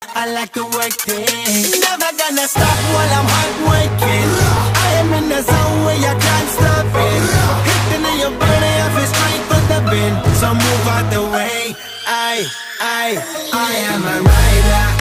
I like to work things. Never gonna stop while I'm hard working. I am in the zone where you can't stop it. Hitting in your body, I feel straight for the bin. So move out the way. I am a rider.